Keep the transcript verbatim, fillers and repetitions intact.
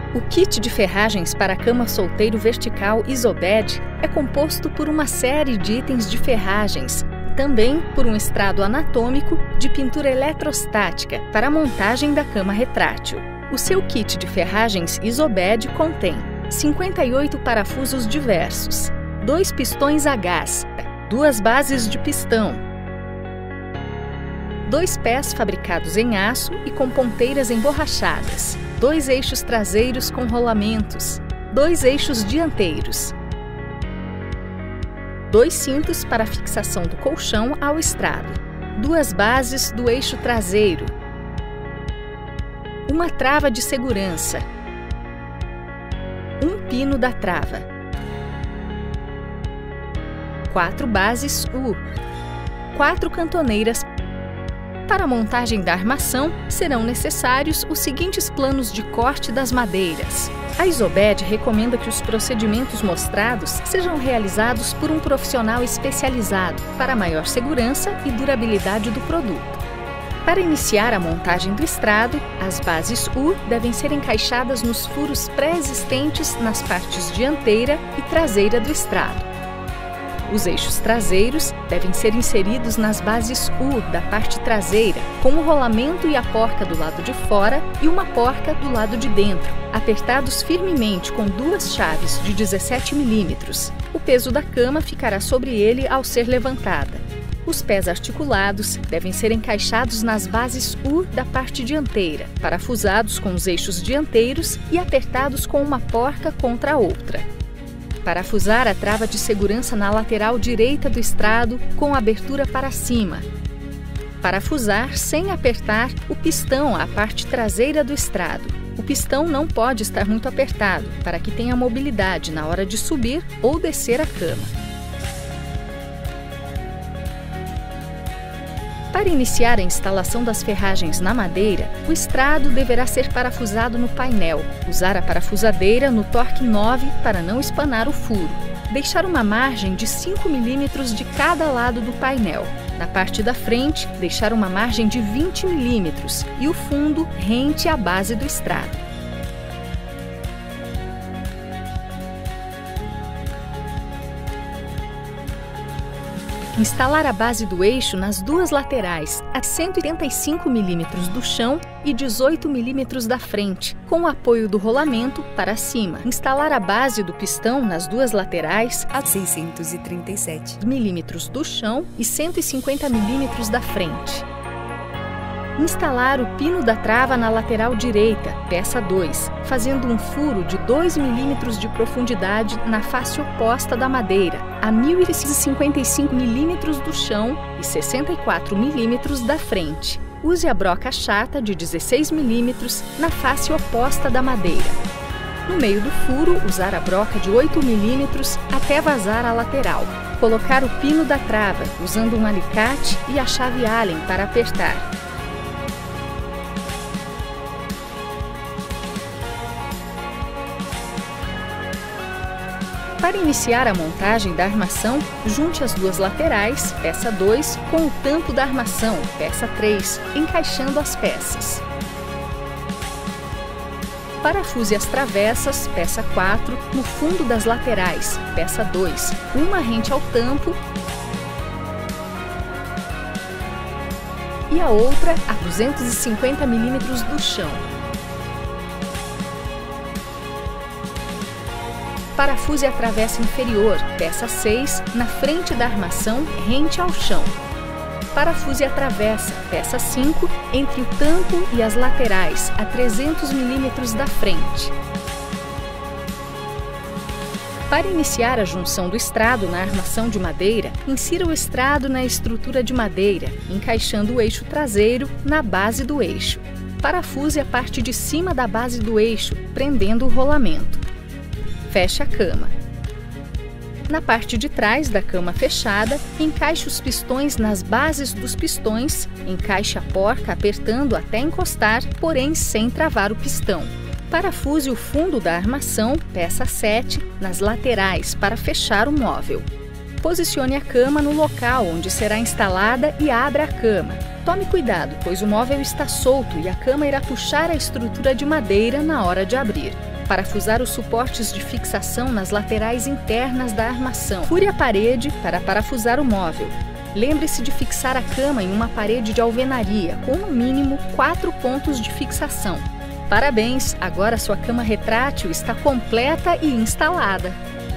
O kit de ferragens para a cama solteiro vertical Isobed é composto por uma série de itens de ferragens e também por um estrado anatômico de pintura eletrostática para a montagem da cama retrátil. O seu kit de ferragens Isobed contém cinquenta e oito parafusos diversos, dois pistões a gás, duas bases de pistão, dois pés fabricados em aço e com ponteiras emborrachadas, dois eixos traseiros com rolamentos, dois eixos dianteiros, dois cintos para fixação do colchão ao estrado, duas bases do eixo traseiro, uma trava de segurança, um pino da trava, quatro bases U, quatro cantoneiras. Para a montagem da armação, serão necessários os seguintes planos de corte das madeiras. A Isobed recomenda que os procedimentos mostrados sejam realizados por um profissional especializado para maior segurança e durabilidade do produto. Para iniciar a montagem do estrado, as bases U devem ser encaixadas nos furos pré-existentes nas partes dianteira e traseira do estrado. Os eixos traseiros devem ser inseridos nas bases U da parte traseira, com o rolamento e a porca do lado de fora e uma porca do lado de dentro, apertados firmemente com duas chaves de dezessete milímetros. O peso da cama ficará sobre ele ao ser levantada. Os pés articulados devem ser encaixados nas bases U da parte dianteira, parafusados com os eixos dianteiros e apertados com uma porca contra a outra. Parafusar a trava de segurança na lateral direita do estrado com abertura para cima. Parafusar sem apertar o pistão à parte traseira do estrado. O pistão não pode estar muito apertado para que tenha mobilidade na hora de subir ou descer a cama. Para iniciar a instalação das ferragens na madeira, o estrado deverá ser parafusado no painel. Usar a parafusadeira no torque nove para não espanar o furo. Deixar uma margem de cinco milímetros de cada lado do painel. Na parte da frente, deixar uma margem de vinte milímetros e o fundo rente à base do estrado. Instalar a base do eixo nas duas laterais, a cento e oitenta e cinco milímetros do chão e dezoito milímetros da frente, com o apoio do rolamento para cima. Instalar a base do pistão nas duas laterais, a seiscentos e trinta e sete milímetros do chão e cento e cinquenta milímetros da frente. Instalar o pino da trava na lateral direita, peça dois, fazendo um furo de dois milímetros de profundidade na face oposta da madeira, a mil e cinquenta e cinco milímetros do chão e sessenta e quatro milímetros da frente. Use a broca chata de dezesseis milímetros na face oposta da madeira. No meio do furo, usar a broca de oito milímetros até vazar a lateral. Colocar o pino da trava, usando um alicate e a chave Allen para apertar. Para iniciar a montagem da armação, junte as duas laterais, peça dois, com o tampo da armação, peça três, encaixando as peças. Parafuse as travessas, peça quatro, no fundo das laterais, peça dois, uma rente ao tampo e a outra a duzentos e cinquenta milímetros do chão. Parafuse a travessa inferior, peça seis, na frente da armação, rente ao chão. Parafuse a travessa, peça cinco, entre o tampo e as laterais, a trezentos milímetros da frente. Para iniciar a junção do estrado na armação de madeira, insira o estrado na estrutura de madeira, encaixando o eixo traseiro na base do eixo. Parafuse a parte de cima da base do eixo, prendendo o rolamento. Feche a cama. Na parte de trás da cama fechada, encaixe os pistões nas bases dos pistões, encaixe a porca apertando até encostar, porém sem travar o pistão. Parafuse o fundo da armação, peça sete, nas laterais para fechar o móvel. Posicione a cama no local onde será instalada e abra a cama. Tome cuidado, pois o móvel está solto e a cama irá puxar a estrutura de madeira na hora de abrir. parafusar os suportes de fixação nas laterais internas da armação. Fure a parede para parafusar o móvel. Lembre-se de fixar a cama em uma parede de alvenaria, com no mínimo quatro pontos de fixação. Parabéns! Agora sua cama retrátil está completa e instalada.